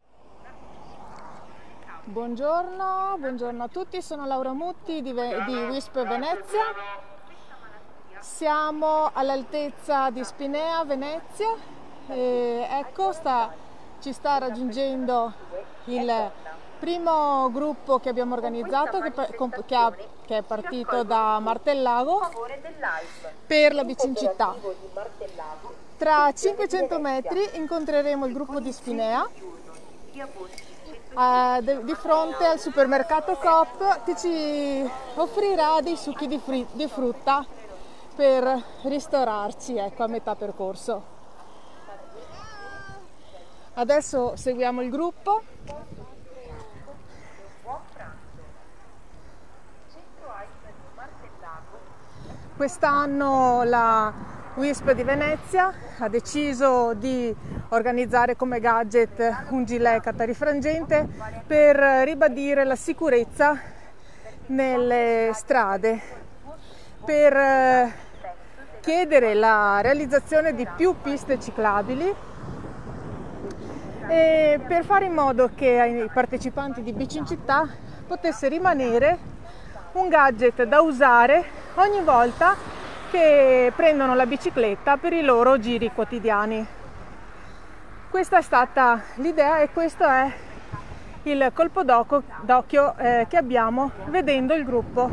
Buongiorno a tutti, sono Laura Mutti di WISP Venezia. Siamo all'altezza di Spinea, Venezia, e ecco ci sta raggiungendo il primo gruppo che abbiamo organizzato che è partito da Martellago per la Bicincittà. Tra 500 metri incontreremo il gruppo di Spinea di fronte al supermercato Coop, che ci offrirà dei succhi di frutta per ristorarci, ecco, a metà percorso. Adesso seguiamo il gruppo. Quest'anno la WISP di Venezia ha deciso di organizzare come gadget un gilet catarifrangente per ribadire la sicurezza nelle strade, per chiedere la realizzazione di più piste ciclabili e per fare in modo che ai partecipanti di Bicincittà potesse rimanere un gadget da usare ogni volta che prendono la bicicletta per i loro giri quotidiani. Questa è stata l'idea e questo è il colpo d'occhio che abbiamo vedendo il gruppo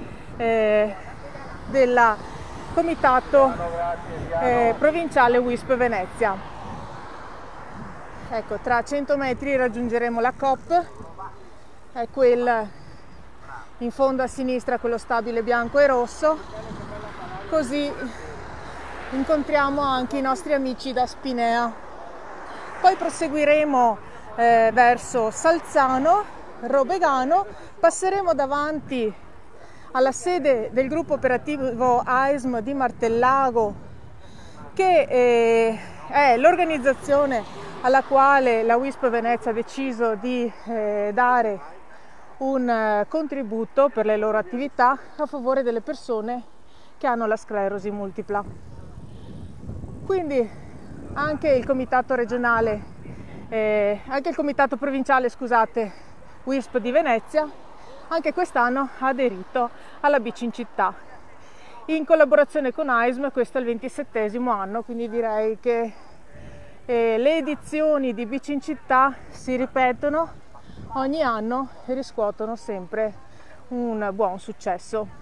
del comitato provinciale WISP Venezia. Ecco, tra 100 metri raggiungeremo la Coop, è quel in fondo a sinistra, quello stabile bianco e rosso, così incontriamo anche i nostri amici da Spinea. Poi proseguiremo verso Salzano, Robegano, passeremo davanti alla sede del gruppo operativo AISM di Martellago, che è l'organizzazione alla quale la WISP Venezia ha deciso di dare un contributo per le loro attività a favore delle persone che hanno la sclerosi multipla. Quindi anche il comitato regionale, anche il comitato provinciale, scusate, WISP di Venezia, anche quest'anno ha aderito alla Bicincittà. In collaborazione con AISM, questo è il 27° anno, quindi direi che le edizioni di Bicincittà si ripetono ogni anno e riscuotono sempre un buon successo.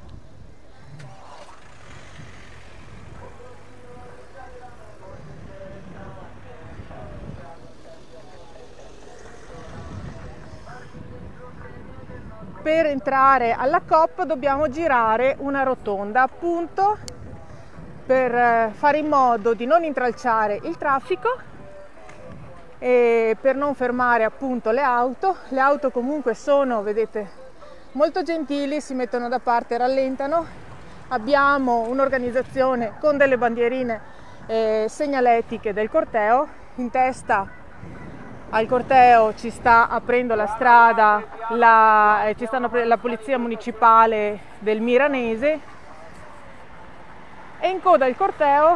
Per entrare alla Coop dobbiamo girare una rotonda, appunto per fare in modo di non intralciare il traffico e per non fermare appunto le auto. Le auto comunque sono, vedete, molto gentili, si mettono da parte, rallentano. Abbiamo un'organizzazione con delle bandierine segnaletiche del corteo. In testa al corteo ci sta aprendo la strada la polizia municipale del Miranese, e in coda al corteo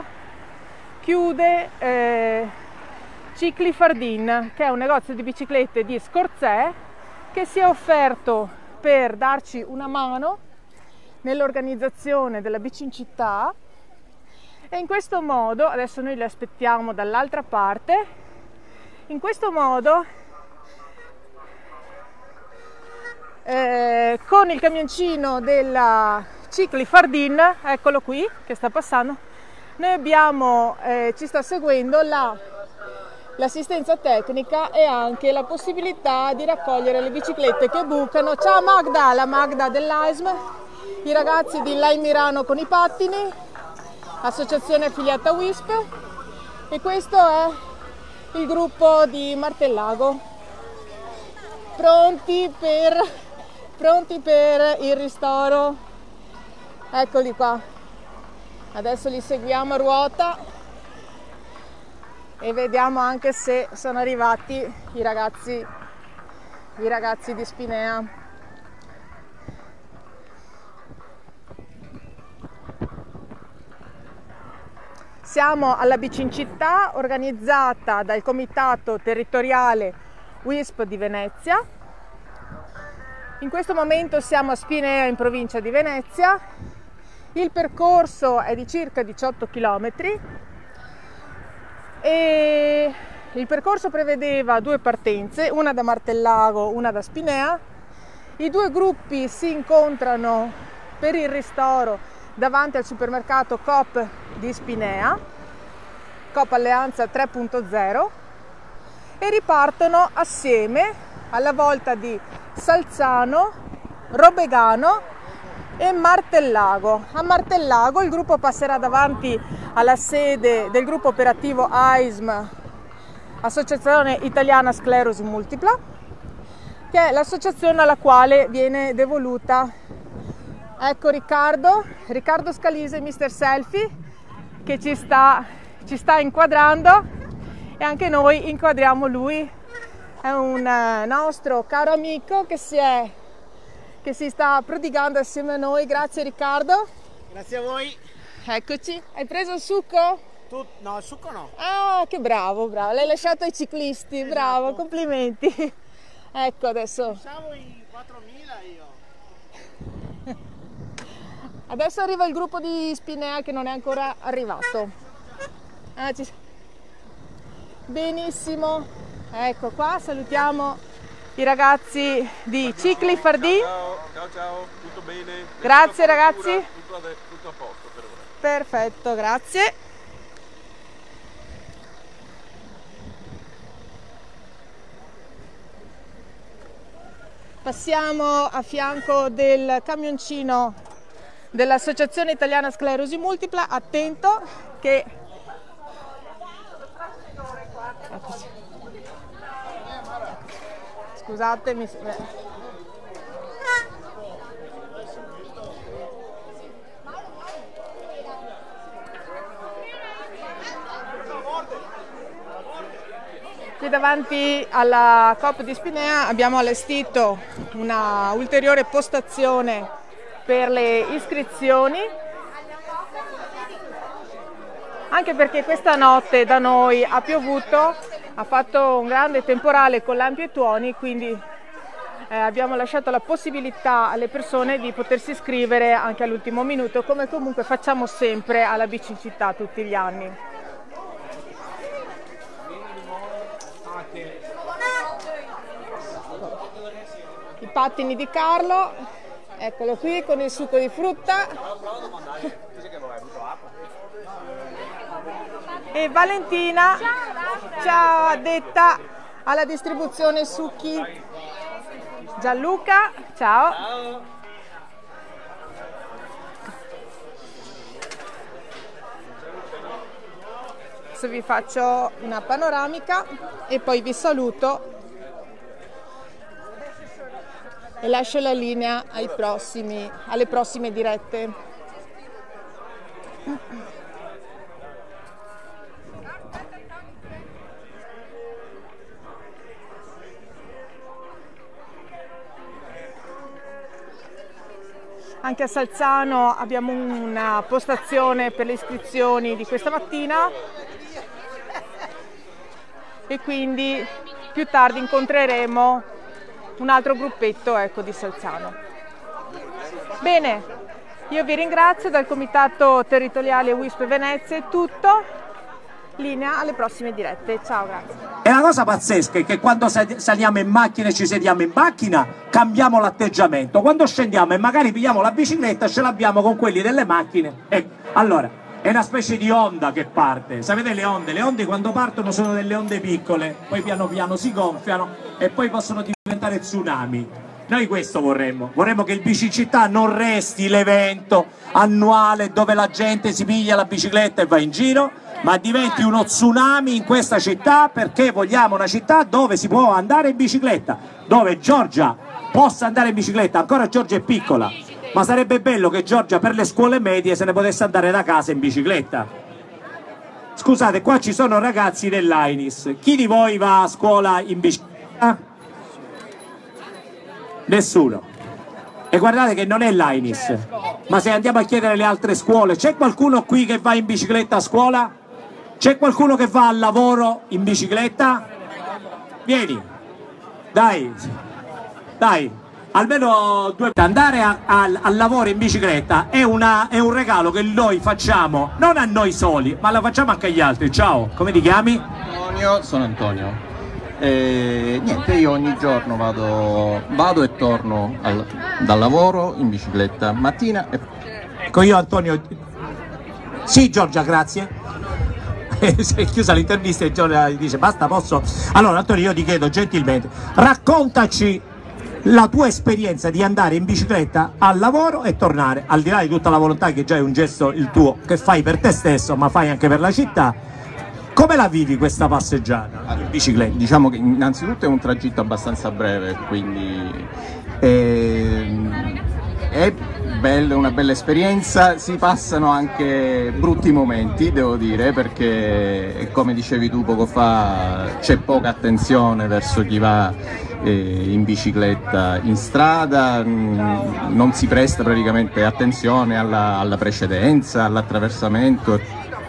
chiude Cicli Fardin, che è un negozio di biciclette di Scorzè, che si è offerto per darci una mano nell'organizzazione della Bicincittà, e in questo modo, adesso noi li aspettiamo dall'altra parte, in questo modo con il camioncino della Cicli Fardin, eccolo qui che sta passando, noi abbiamo, ci sta seguendo l'assistenza tecnica e anche la possibilità di raccogliere le biciclette che bucano. Ciao Magda, la Magda dell'AISM, i ragazzi di Line Mirano con i pattini, associazione affiliata WISP, e questo è il gruppo di Martellago, pronti per il ristoro. Eccoli qua, adesso li seguiamo a ruota e vediamo anche se sono arrivati i ragazzi di Spinea. Siamo alla Bicincittà, organizzata dal comitato territoriale WISP di Venezia. In questo momento siamo a Spinea, in provincia di Venezia. Il percorso è di circa 18 km e il percorso prevedeva 2 partenze, una da Martellago, una da Spinea. I 2 gruppi si incontrano per il ristoro davanti al supermercato Coop di Spinea, Coop Alleanza 3.0, e ripartono assieme alla volta di Salzano, Robegano e Martellago. A Martellago il gruppo passerà davanti alla sede del gruppo operativo AISM, Associazione Italiana Sclerosi Multipla, che è l'associazione alla quale viene devoluta, ecco, Riccardo Scalise, Mr. Selfie, che ci sta inquadrando, e anche noi inquadriamo lui. È un nostro caro amico che si sta prodigando assieme a noi. Grazie Riccardo. Grazie a voi. Eccoci. Hai preso il succo? No, il succo no. Ah, che bravo, bravo. L'hai lasciato ai ciclisti, esatto. Bravo, complimenti. Ecco adesso. Pensavo in 4.000 io. Adesso arriva il gruppo di Spinea che non è ancora arrivato. Benissimo. Ecco qua, salutiamo i ragazzi di Cicli Fardì. Ciao, tutto bene? Grazie ragazzi. Tutto a posto per ora. Perfetto, grazie. Passiamo a fianco del camioncino dell'Associazione Italiana Sclerosi Multipla. Attento che... Eccoci. Scusatemi. Qui davanti alla Coop di Spinea abbiamo allestito una ulteriore postazione per le iscrizioni, anche perché questa notte da noi ha piovuto. Ha fatto un grande temporale con lampi e tuoni, quindi abbiamo lasciato la possibilità alle persone di potersi iscrivere anche all'ultimo minuto, come comunque facciamo sempre alla Bici Città tutti gli anni. I pattini di Carlo, eccolo qui con il succo di frutta. E Valentina, ciao, addetta alla distribuzione succhi. Gianluca, ciao. Adesso vi faccio una panoramica e poi vi saluto e lascio la linea alle prossime dirette. Anche a Salzano abbiamo una postazione per le iscrizioni di questa mattina e quindi più tardi incontreremo un altro gruppetto, ecco, di Salzano. Bene, io vi ringrazio, dal Comitato Territoriale WISP Venezia è tutto. Linea alle prossime dirette. Ciao, grazie. E la cosa pazzesca è che quando saliamo in macchina e ci sediamo in macchina cambiamo l'atteggiamento, quando scendiamo e magari pigliamo la bicicletta ce l'abbiamo con quelli delle macchine. Ecco, allora è una specie di onda che parte. Sapete le onde? Le onde quando partono sono delle onde piccole, poi piano piano si gonfiano e poi possono diventare tsunami. Noi questo vorremmo che il Bicicittà non resti l'evento annuale dove la gente si piglia la bicicletta e va in giro, ma diventi uno tsunami in questa città, perché vogliamo una città dove si può andare in bicicletta, dove Giorgia possa andare in bicicletta. Ancora Giorgia è piccola, ma sarebbe bello che Giorgia per le scuole medie se ne potesse andare da casa in bicicletta. Scusate, qua ci sono ragazzi dell'Ainis, chi di voi va a scuola in bicicletta? Nessuno. E guardate che non è l'Ainis, ma se andiamo a chiedere le altre scuole, c'è qualcuno qui che va in bicicletta a scuola? C'è qualcuno che va al lavoro in bicicletta? Vieni, dai, almeno due. Andare al lavoro in bicicletta è un regalo che noi facciamo, non a noi soli, ma lo facciamo anche agli altri. Ciao, come ti chiami? Antonio, sono Antonio. Niente, io ogni giorno vado e torno dal lavoro in bicicletta, mattina e... Ecco, io Antonio... Sì, Giorgia, grazie. Si è chiusa l'intervista e Giorgia dice basta, posso? Allora Antonio, io ti chiedo gentilmente, raccontaci la tua esperienza di andare in bicicletta al lavoro e tornare, al di là di tutta la volontà che già è un gesto il tuo, che fai per te stesso ma fai anche per la città. Come la vivi questa passeggiata in bicicletta? Diciamo che innanzitutto è un tragitto abbastanza breve, quindi è una bella esperienza. Si passano anche brutti momenti, devo dire, perché come dicevi tu poco fa c'è poca attenzione verso chi va in bicicletta in strada, non si presta praticamente attenzione alla precedenza, all'attraversamento.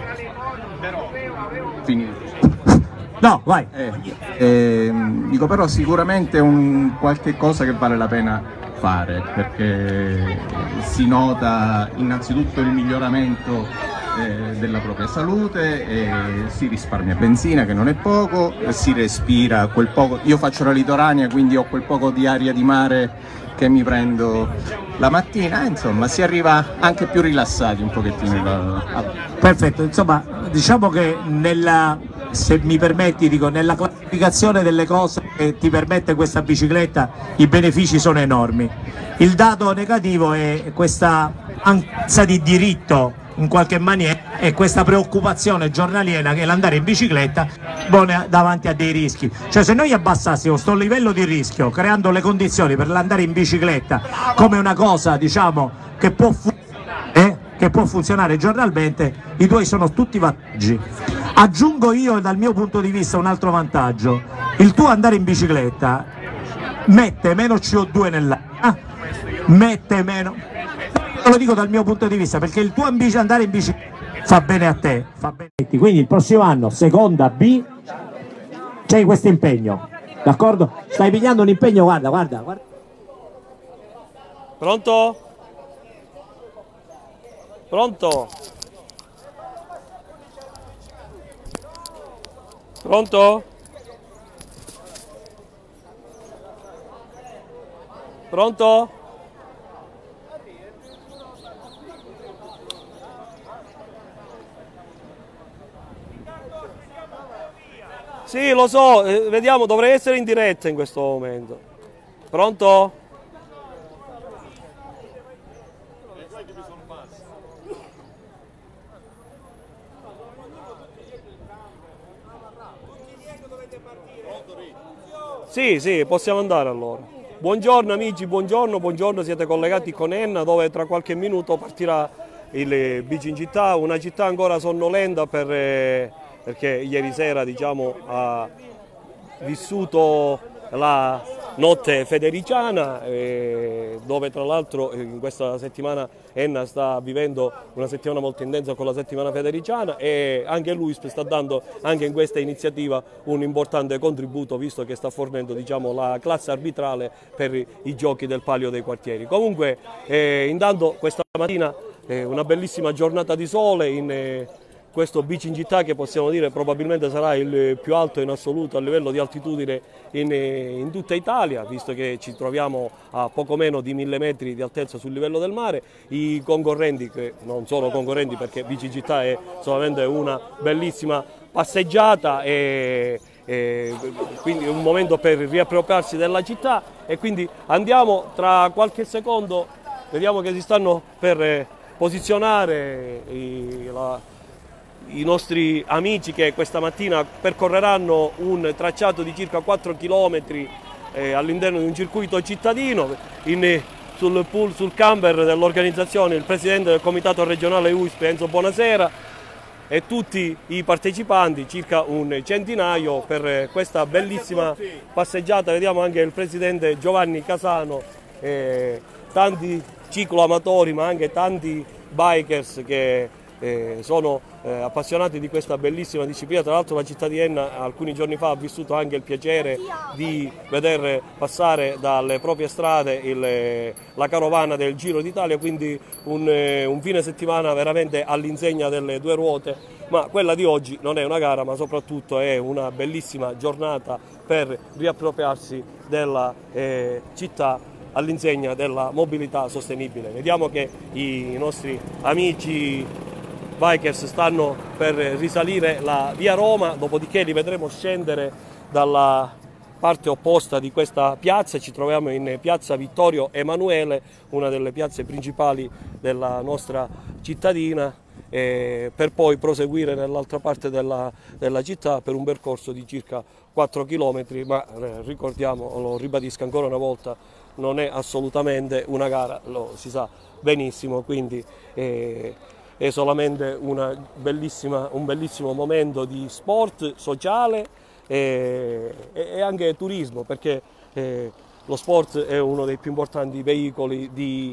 No, vai. Dico, però sicuramente è un qualche cosa che vale la pena fare, perché si nota innanzitutto il miglioramento della propria salute, si risparmia benzina che non è poco, si respira quel poco. Io faccio la litoranea, quindi ho quel poco di aria di mare che mi prendo la mattina, insomma si arriva anche più rilassati un pochettino. Perfetto, insomma diciamo che se mi permetti, dico, nella classificazione delle cose che ti permette questa bicicletta i benefici sono enormi. Il dato negativo è questa mancanza di diritto in qualche maniera e questa preoccupazione giornaliera che l'andare in bicicletta pone davanti a dei rischi. Cioè se noi abbassassimo questo livello di rischio creando le condizioni per l'andare in bicicletta come una cosa, diciamo, che può funzionare giornalmente, i tuoi sono tutti vantaggi. Aggiungo io dal mio punto di vista un altro vantaggio: il tuo andare in bicicletta mette meno CO2 nell'aria, mette meno, lo dico dal mio punto di vista, perché il tuo andare in bicicletta fa bene a te, fa bene. Quindi il prossimo anno, seconda B, c'hai questo impegno, d'accordo? Stai pigliando un impegno, guarda. Pronto? Pronto? Pronto? Pronto? Sì, lo so, vediamo, dovrei essere in diretta in questo momento. Pronto? Sì, possiamo andare allora. Buongiorno amici, buongiorno, siete collegati con Enna, dove tra qualche minuto partirà il Bici in città, una città ancora sonnolenta perché ieri sera, diciamo, ha vissuto la notte federiciana, dove tra l'altro in questa settimana Enna sta vivendo una settimana molto intensa con la settimana federiciana, e anche lui sta dando anche in questa iniziativa un importante contributo, visto che sta fornendo, diciamo, la classe arbitrale per i giochi del Palio dei Quartieri. Comunque intanto questa mattina una bellissima giornata di sole in questo Bici in città, che possiamo dire probabilmente sarà il più alto in assoluto a livello di altitudine in tutta Italia, visto che ci troviamo a poco meno di 1000 metri di altezza sul livello del mare. I concorrenti, che non sono concorrenti perché Bici in città è solamente una bellissima passeggiata e quindi è un momento per riappropriarsi della città, e quindi andiamo tra qualche secondo, vediamo che si stanno per posizionare i nostri amici che questa mattina percorreranno un tracciato di circa 4 km all'interno di un circuito cittadino. Sul camper dell'organizzazione il presidente del comitato regionale UISP Enzo Buonasera e tutti i partecipanti, circa un centinaio, per questa bellissima passeggiata. Vediamo anche il presidente Giovanni Casano, tanti cicloamatori ma anche tanti bikers che sono appassionati di questa bellissima disciplina. Tra l'altro la città di Enna alcuni giorni fa ha vissuto anche il piacere di vedere passare dalle proprie strade la carovana del Giro d'Italia, quindi un fine settimana veramente all'insegna delle due ruote, ma quella di oggi non è una gara, ma soprattutto è una bellissima giornata per riappropriarsi della città all'insegna della mobilità sostenibile. Vediamo che i nostri amici bikers stanno per risalire la via Roma, dopodiché li vedremo scendere dalla parte opposta di questa piazza. Ci troviamo in piazza Vittorio Emanuele, una delle piazze principali della nostra cittadina, per poi proseguire nell'altra parte della città per un percorso di circa 4 km, ma ricordiamo, lo ribadisco ancora una volta, non è assolutamente una gara, lo si sa benissimo, quindi è solamente un bellissimo momento di sport sociale e anche turismo, perché lo sport è uno dei più importanti veicoli di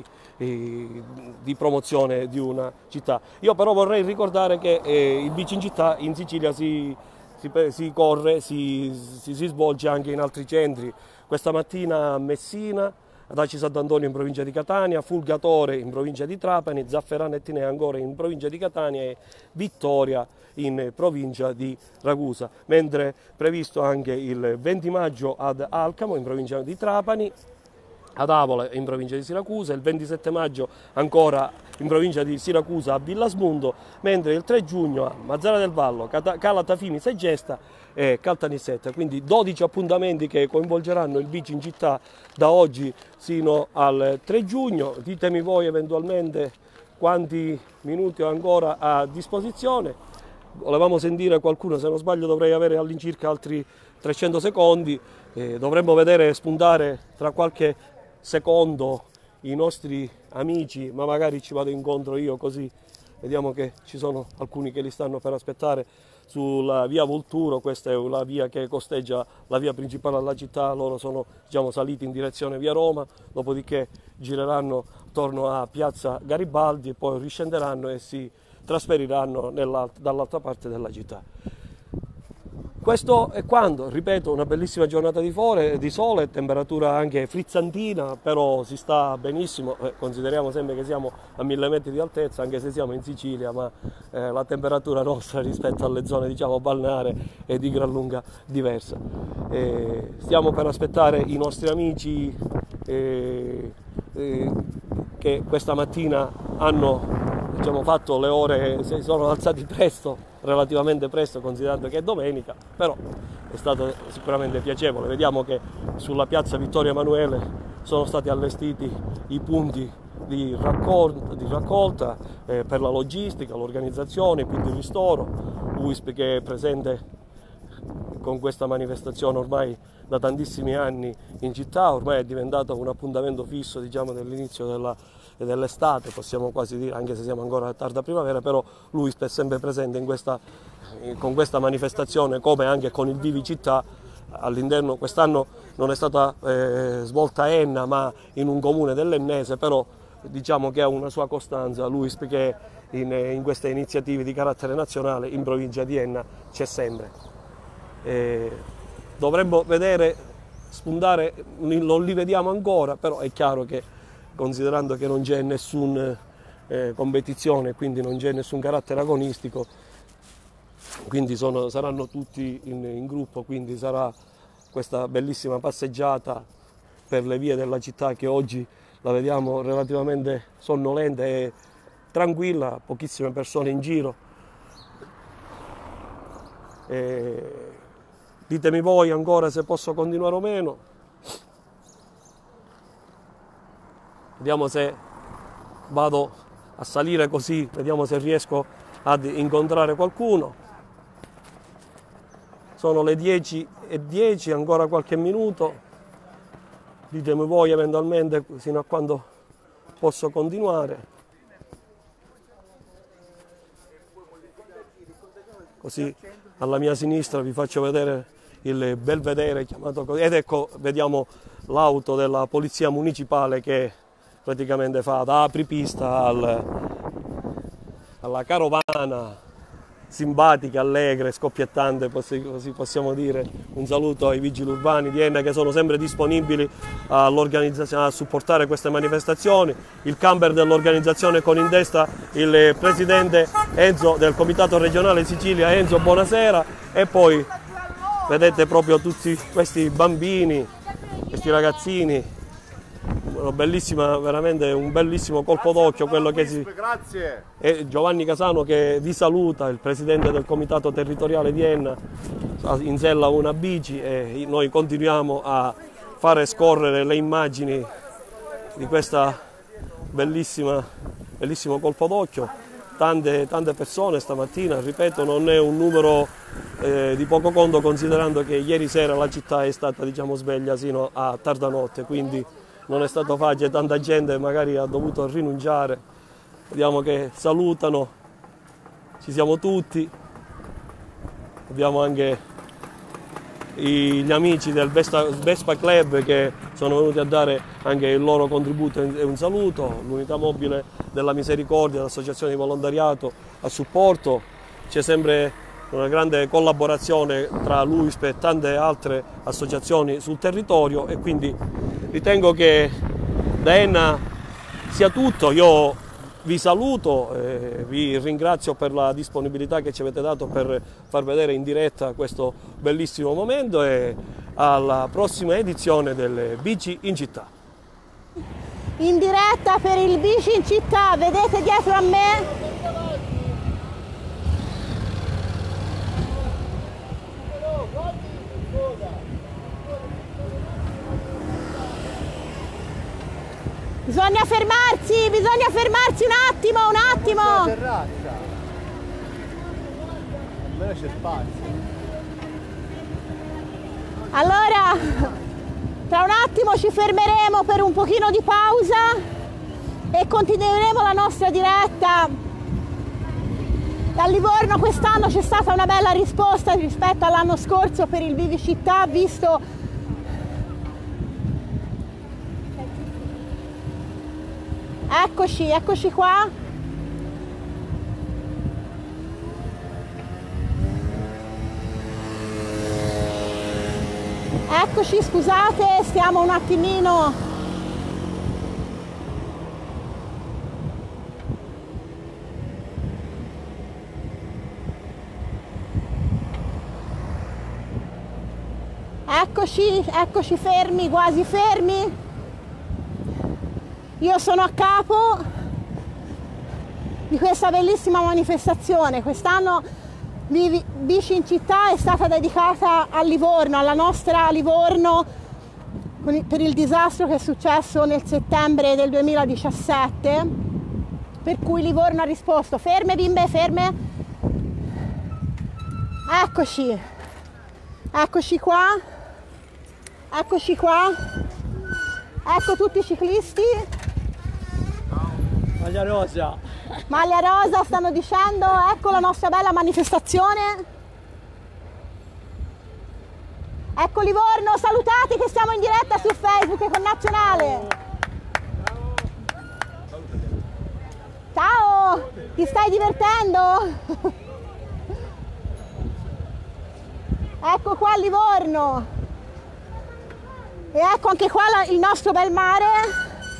promozione di una città. Io però vorrei ricordare che il bici in città in Sicilia si corre, si svolge anche in altri centri. Questa mattina a Messina, ad Aci Sant'Antonio in provincia di Catania, Fulgatore in provincia di Trapani, Zafferano e Tinea ancora in provincia di Catania e Vittoria in provincia di Ragusa, mentre è previsto anche il 20 maggio ad Alcamo in provincia di Trapani, ad Avola in provincia di Siracusa, il 27 maggio ancora in provincia di Siracusa a Villasmundo, mentre il 3 giugno a Mazzara del Vallo, Calatafimi, Segesta e Caltanissetta. Quindi 12 appuntamenti che coinvolgeranno il bici in città da oggi sino al 3 giugno. Ditemi voi eventualmente quanti minuti ho ancora a disposizione. Volevamo sentire qualcuno, se non sbaglio dovrei avere all'incirca altri 300 secondi, dovremmo vedere spuntare tra qualche secondo i nostri amici, ma magari ci vado incontro io, così vediamo che ci sono alcuni che li stanno per aspettare sulla via Volturo. Questa è la via che costeggia la via principale alla città. Loro sono saliti in direzione via Roma, dopodiché gireranno attorno a piazza Garibaldi e poi riscenderanno e si trasferiranno dall'altra parte della città. Questo è quanto, ripeto, una bellissima giornata di sole, temperatura anche frizzantina, però si sta benissimo. Consideriamo sempre che siamo a 1000 metri di altezza, anche se siamo in Sicilia, ma la temperatura nostra rispetto alle zone balneari è di gran lunga diversa. Stiamo per aspettare i nostri amici che questa mattina hanno fatto le ore, si sono alzati presto, relativamente presto, considerando che è domenica, però è stato sicuramente piacevole. Vediamo che sulla piazza Vittorio Emanuele sono stati allestiti i punti di raccolta per la logistica, l'organizzazione, quindi il ristoro. UISP che è presente con questa manifestazione ormai da tantissimi anni in città, ormai è diventato un appuntamento fisso dell'inizio dell'estate, possiamo quasi dire, anche se siamo ancora a tarda primavera, però l'UISP è sempre presente con questa manifestazione, come anche con il Vivi Città. All'interno, quest'anno non è stata svolta a Enna, ma in un comune dell'Ennese, però diciamo che ha una sua costanza l'UISP, che in queste iniziative di carattere nazionale in provincia di Enna c'è sempre. Dovremmo vedere spuntare, non li vediamo ancora, però è chiaro che, considerando che non c'è nessuna competizione, quindi non c'è nessun carattere agonistico, quindi saranno tutti in gruppo, quindi sarà questa bellissima passeggiata per le vie della città, che oggi la vediamo relativamente sonnolenta e tranquilla, pochissime persone in giro. Ditemi voi ancora se posso continuare o meno. Vediamo se vado a salire così, vediamo se riesco ad incontrare qualcuno. Sono le 10:10, ancora qualche minuto. Ditemi voi eventualmente fino a quando posso continuare. Così alla mia sinistra vi faccio vedere il belvedere chiamato così, ed ecco, vediamo l'auto della polizia municipale che praticamente fa da apripista alla carovana simpatica, allegra, scoppiettante, così possiamo dire. Un saluto ai vigili urbani di Enna che sono sempre disponibili all'organizzazione, a supportare queste manifestazioni. Il camper dell'organizzazione con in testa il presidente Enzo del Comitato Regionale Sicilia, Enzo, buonasera. E poi vedete proprio tutti questi bambini, questi ragazzini. Veramente un bellissimo colpo d'occhio quello che si... Grazie. E Giovanni Casano che vi saluta, il presidente del comitato territoriale di Enna, in sella una bici, e noi continuiamo a fare scorrere le immagini di questa bellissimo colpo d'occhio. Tante persone stamattina, ripeto, non è un numero di poco conto, considerando che ieri sera la città è stata, diciamo, sveglia sino a tarda notte, quindi non è stato facile, tanta gente magari ha dovuto rinunciare. Vediamo che salutano, ci siamo tutti, abbiamo anche gli amici del Vespa Club che sono venuti a dare anche il loro contributo e un saluto, l'unità mobile della Misericordia, l'associazione di volontariato a supporto. C'è sempre una grande collaborazione tra l'UISP e tante altre associazioni sul territorio, e quindi ritengo che da Enna sia tutto. Io vi saluto e vi ringrazio per la disponibilità che ci avete dato per far vedere in diretta questo bellissimo momento, e alla prossima edizione delle Bici in città. In diretta per il Bici in città, vedete dietro a me? Bisogna fermarsi un attimo. Almeno c'è spazio. Allora, tra un attimo ci fermeremo per un pochino di pausa e continueremo la nostra diretta. Da Livorno quest'anno c'è stata una bella risposta rispetto all'anno scorso per il Vivi Città, visto eccoci qua. Eccoci, scusate, stiamo un attimino. Eccoci fermi, quasi fermi. Io sono a capo di questa bellissima manifestazione. Quest'anno Bici in città è stata dedicata a Livorno, alla nostra Livorno, per il disastro che è successo nel settembre del 2017, per cui Livorno ha risposto: ferme bimbe, ferme. Eccoci qua. Ecco tutti i ciclisti. Maglia rosa stanno dicendo, ecco la nostra bella manifestazione. Ecco Livorno, salutati che siamo in diretta su Facebook e con Nazionale. Ciao, ti stai divertendo? Ecco qua Livorno. E ecco anche qua il nostro bel mare.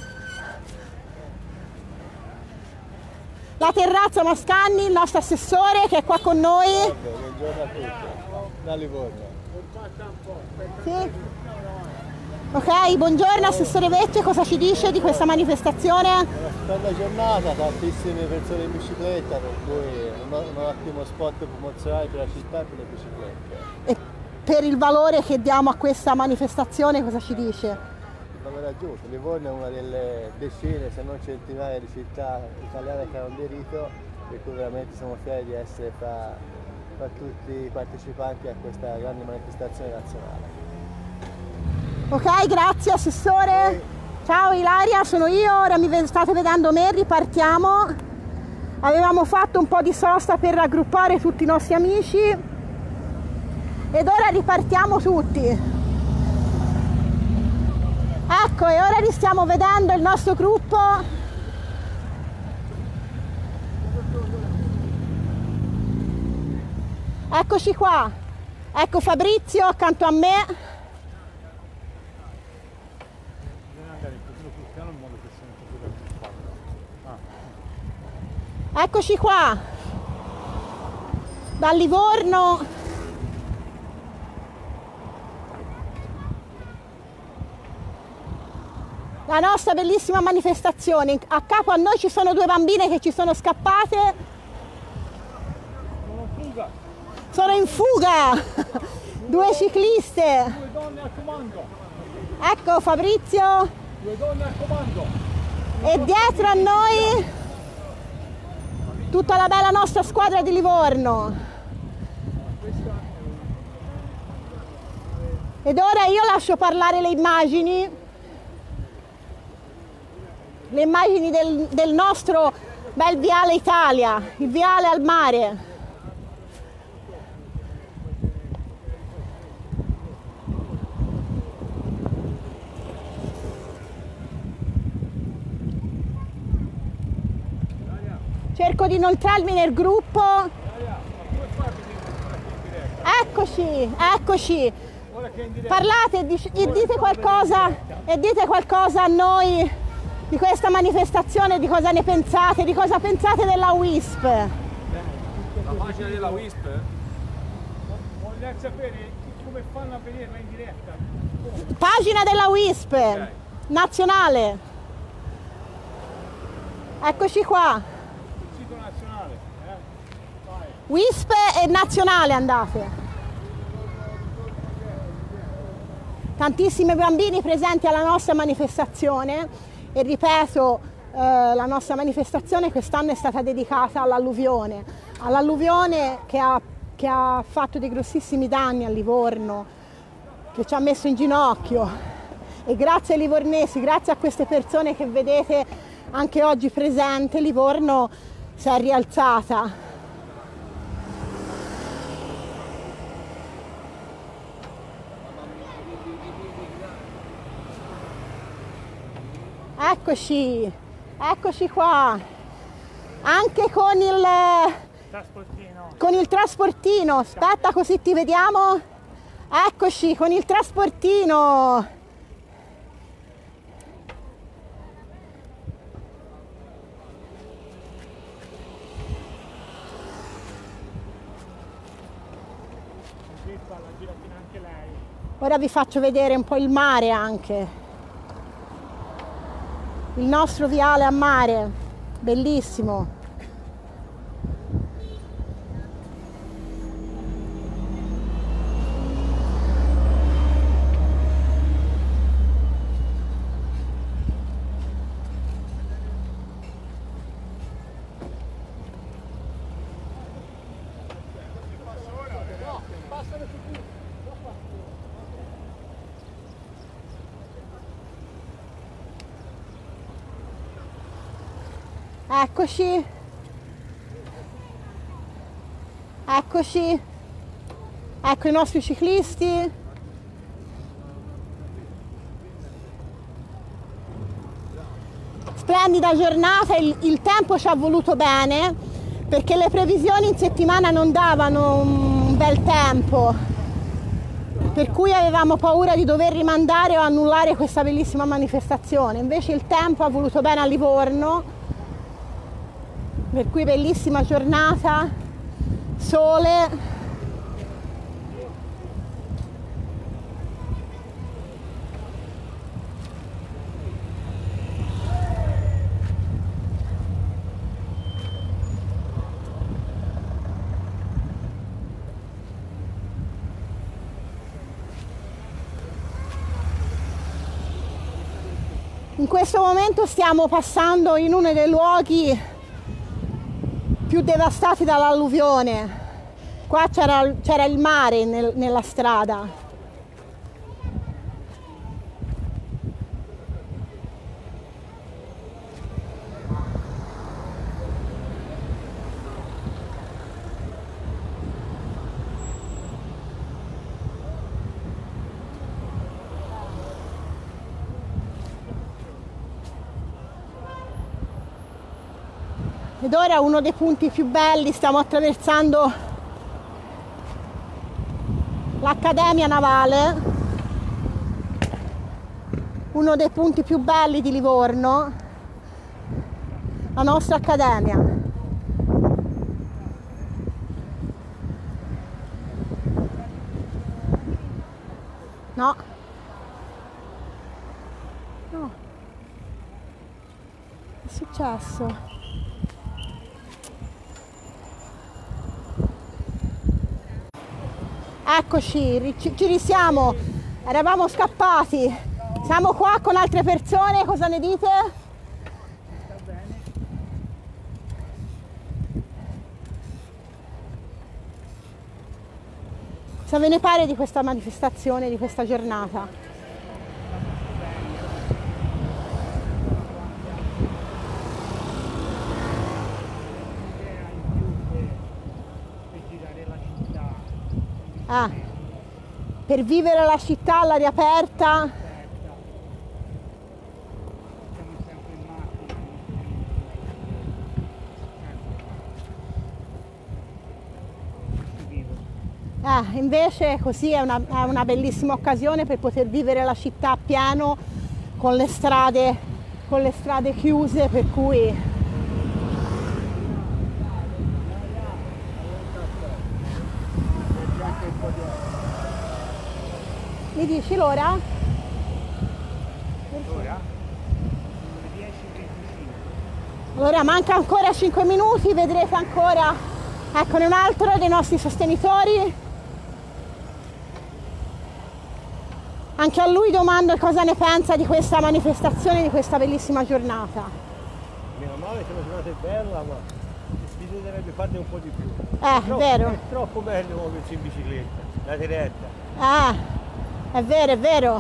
La terrazza Mascanni, il nostro assessore che è qua con noi. Buongiorno a tutti, da Livorno. Sì. Ok, buongiorno assessore Vecchio, cosa ci dice di questa manifestazione? Una bella giornata, tantissime persone in bicicletta, per cui un ottimo spot promozionale per la città e per le biciclette. E per il valore che diamo a questa manifestazione cosa ci dice? Il valore aggiunto, Livorno è una delle decine se non centinaia di città italiane che hanno aderito, per cui veramente siamo fieri di essere fra tutti i partecipanti a questa grande manifestazione nazionale. Ok, grazie assessore. Ciao Ilaria, sono io, ora mi state vedendo me, ripartiamo. Avevamo fatto un po' di sosta per raggruppare tutti i nostri amici ed ora ripartiamo tutti. Ecco, e ora stiamo vedendo il nostro gruppo. Eccoci qua, ecco Fabrizio accanto a me. Eccoci qua, da Livorno. La nostra bellissima manifestazione. A capo a noi ci sono due bambine che ci sono scappate. Sono in fuga! Due cicliste! Due donne al comando! Ecco Fabrizio! Due donne al comando! E dietro a noi tutta la bella nostra squadra di Livorno. Ed ora io lascio parlare le immagini del nostro bel Viale Italia, il Viale al mare. Cerco di inoltrarmi nel gruppo. Eccoci, eccoci. Parlate e dite qualcosa a noi di questa manifestazione, di cosa ne pensate, di cosa pensate della WISP. La pagina della WISP? Voglio sapere come fanno a vederla in diretta. Pagina della WISP, nazionale. Eccoci qua. WISP e nazionale andate. Tantissimi bambini presenti alla nostra manifestazione e ripeto, la nostra manifestazione quest'anno è stata dedicata all'alluvione che ha fatto dei grossissimi danni a Livorno, che ci ha messo in ginocchio, e grazie ai livornesi, grazie a queste persone che vedete anche oggi presente, Livorno si è rialzata. Eccoci, eccoci qua, anche con il trasportino, aspetta così ti vediamo, eccoci con il trasportino. Ora vi faccio vedere un po' il mare anche. Il nostro viale a mare, bellissimo. Eccoci, eccoci, ecco i nostri ciclisti. Splendida giornata, il tempo ci ha voluto bene perché le previsioni in settimana non davano un bel tempo, per cui avevamo paura di dover rimandare o annullare questa bellissima manifestazione. Invece il tempo ha voluto bene a Livorno, per cui bellissima giornata, sole. In questo momento stiamo passando in uno dei luoghi più devastati dall'alluvione. Qua c'era il mare nella strada. Ed ora uno dei punti più belli, stiamo attraversando l'Accademia Navale, uno dei punti più belli di Livorno, la nostra accademia. No. No. Che è successo? Eccoci, ci risiamo, eravamo scappati, siamo qua con altre persone, cosa ne dite? Cosa ve ne pare di questa manifestazione, di questa giornata? Ah, per vivere la città all'aria aperta. Invece così è una bellissima occasione per poter vivere la città a pieno con le strade chiuse, per cui mi dici l'ora? L'ora? Allora manca ancora 5 minuti, vedrete ancora, eccone un altro dei nostri sostenitori. Anche a lui domando cosa ne pensa di questa manifestazione, di questa bellissima giornata. Meno male che la giornata è bella, ma bisognerebbe farne un po' di più. Vero. È troppo bello muoversi in bicicletta, la diretta. È vero, è vero.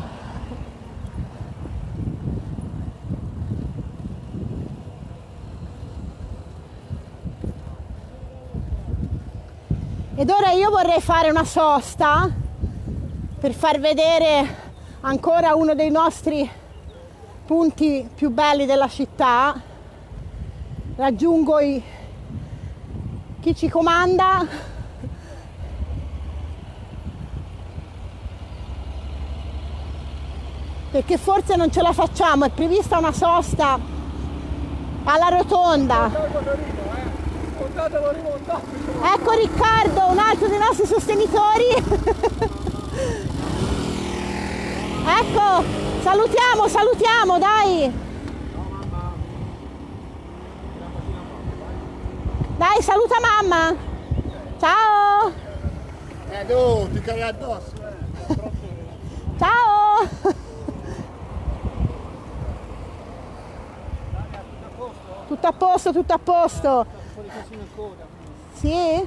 Ed ora io vorrei fare una sosta per far vedere ancora uno dei nostri punti più belli della città. Raggiungo chi ci comanda. Perché forse non ce la facciamo, è prevista una sosta alla rotonda. Ecco Riccardo, un altro dei nostri sostenitori. Ecco, salutiamo, dai. Dai, saluta mamma. Ciao. No, ti caghi addosso. Ciao. Tutto a posto, tutto a posto. Sì?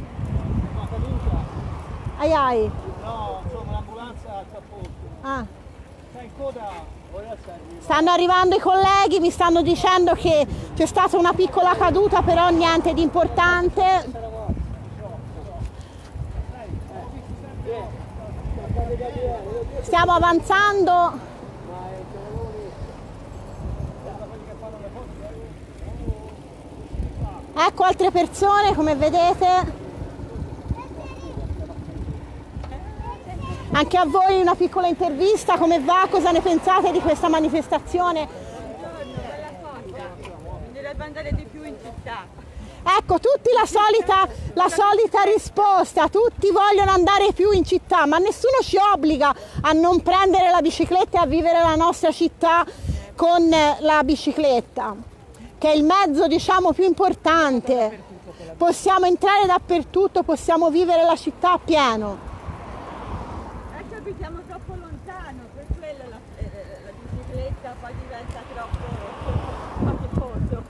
Ai. No, insomma l'ambulanza sta a posto. Sta in coda. Stanno arrivando i colleghi, mi stanno dicendo che c'è stata una piccola caduta, però niente di importante. Stiamo avanzando. Ecco altre persone, come vedete. Anche a voi una piccola intervista, come va? Cosa ne pensate di questa manifestazione? Bisognerebbe andare di più in città. Ecco, tutti la solita risposta, tutti vogliono andare più in città, ma nessuno ci obbliga a non prendere la bicicletta e a vivere la nostra città con la bicicletta, che è il mezzo, diciamo, più importante. Possiamo entrare dappertutto, possiamo vivere la città a pieno. Ecco, abitiamo troppo lontano, per quello la bicicletta poi diventa troppo faticoso.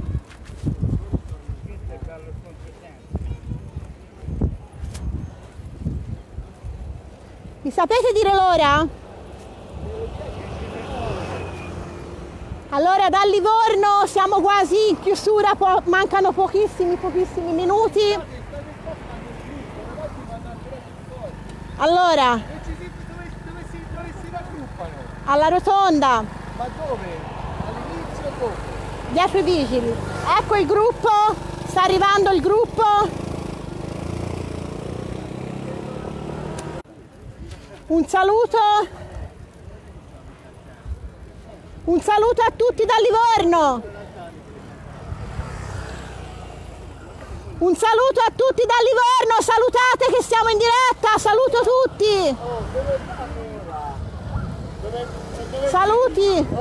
Mi sapete dire l'ora? Allora da Livorno siamo quasi in chiusura, mancano pochissimi minuti. Allora, Dove si raggruppano? alla rotonda, Ma dove? All'inizio o dopo? dietro i vigili. Ecco il gruppo, sta arrivando il gruppo. Un saluto a tutti da Livorno. Un saluto a tutti da Livorno, salutate che siamo in diretta, saluto tutti. Saluti.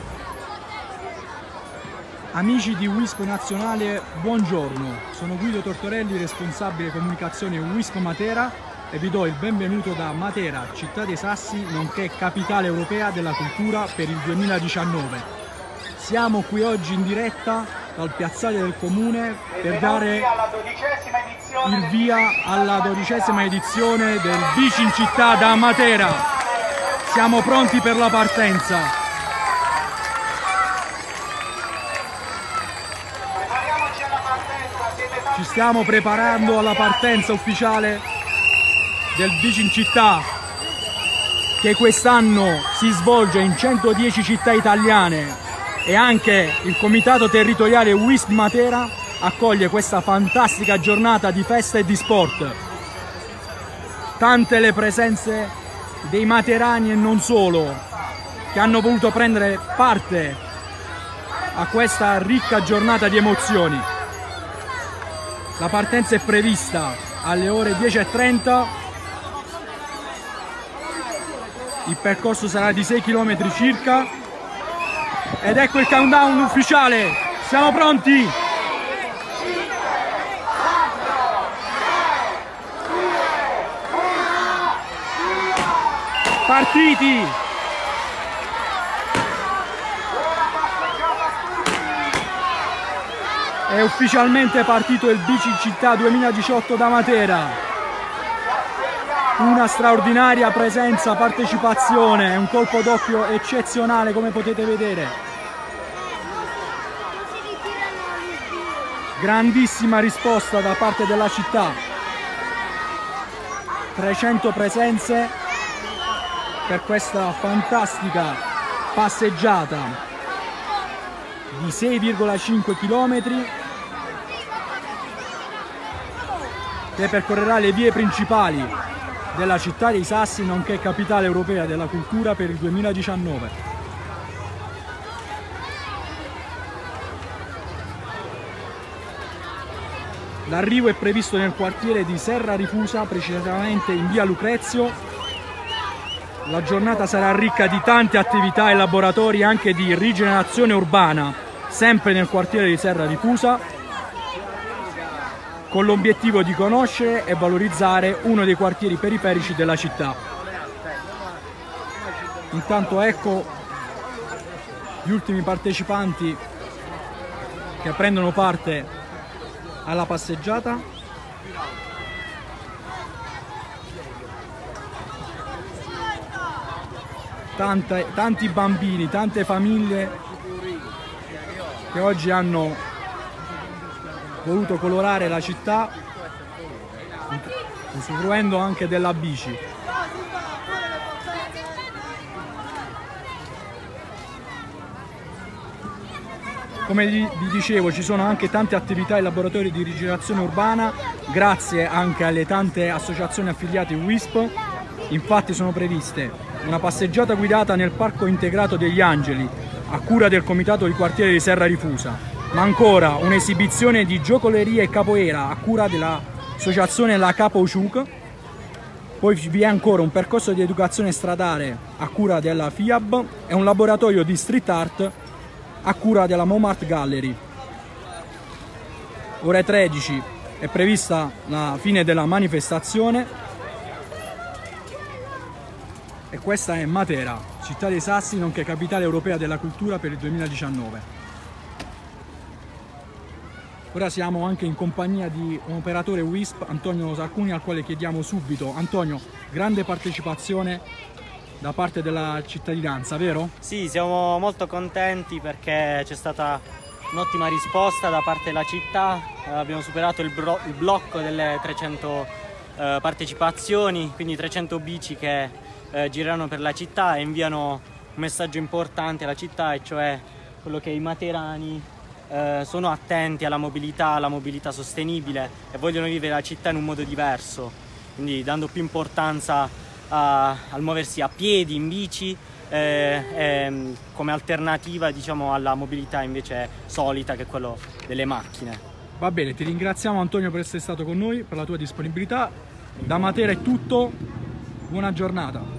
Amici di WISP Nazionale, buongiorno. Sono Guido Tortorelli, responsabile comunicazione WISP Matera e vi do il benvenuto da Matera, città dei Sassi, nonché capitale europea della cultura per il 2019. Siamo qui oggi in diretta dal piazzale del comune per dare il via alla 12ª edizione del Bici in città da Matera. Siamo pronti per la partenza. Ci stiamo preparando alla partenza ufficiale del Bici in città, che quest'anno si svolge in 110 città italiane, e anche il comitato territoriale WISP Matera accoglie questa fantastica giornata di festa e di sport. Tante le presenze dei materani e non solo, che hanno voluto prendere parte a questa ricca giornata di emozioni. La partenza è prevista alle ore 10:30, il percorso sarà di 6 km circa ed ecco il countdown ufficiale, siamo pronti! Partiti! È ufficialmente partito il Bici in città 2018 da Matera. Una straordinaria presenza, partecipazione, un colpo d'occhio eccezionale come potete vedere. Grandissima risposta da parte della città. 300 presenze per questa fantastica passeggiata di 6,5 km che percorrerà le vie principali della città dei Sassi, nonché capitale europea della cultura per il 2019. L'arrivo è previsto nel quartiere di Serra Rifusa, precisamente in via Lucrezio. La giornata sarà ricca di tante attività e laboratori anche di rigenerazione urbana, sempre nel quartiere di Serra Rifusa, con l'obiettivo di conoscere e valorizzare uno dei quartieri periferici della città. Intanto ecco gli ultimi partecipanti che prendono parte alla passeggiata. Tanti bambini, tante famiglie che oggi hanno voluto colorare la città usufruendo anche della bici. Come vi dicevo, ci sono anche tante attività e laboratori di rigenerazione urbana, grazie anche alle tante associazioni affiliate WISP. Infatti sono previste una passeggiata guidata nel Parco Integrato degli Angeli, a cura del comitato di quartiere di Serra Rifusa, ma ancora un'esibizione di giocoleria e capoeira a cura dell'associazione La Capociuc. Poi vi è ancora un percorso di educazione stradale a cura della FIAB e un laboratorio di street art a cura della Montmartre Gallery. Ore 13 è prevista la fine della manifestazione e questa è Matera, città dei Sassi, nonché capitale europea della cultura per il 2019. Ora siamo anche in compagnia di un operatore WISP, Antonio Sarcuni, al quale chiediamo subito. Antonio, grande partecipazione da parte della cittadinanza, vero? Sì, siamo molto contenti perché c'è stata un'ottima risposta da parte della città. Abbiamo superato il blocco delle 300 partecipazioni, quindi 300 bici che girano per la città e inviano un messaggio importante alla città, e cioè quello che i materani sono attenti alla mobilità sostenibile e vogliono vivere la città in un modo diverso, quindi dando più importanza al muoversi a piedi, in bici, come alternativa, diciamo, alla mobilità invece solita, che è quello delle macchine. Va bene, ti ringraziamo Antonio per essere stato con noi, per la tua disponibilità. Da Matera è tutto, buona giornata.